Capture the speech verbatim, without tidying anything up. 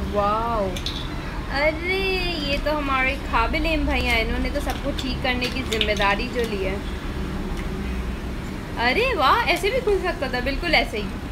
Wow, अरे ये तो हमारे काबिल इल्म भाई हैं, इन्होंने तो सबको ठीक करने की जिम्मेदारी जो ली है। अरे वाह, ऐसे भी खुल सकता था, बिल्कुल ऐसे ही।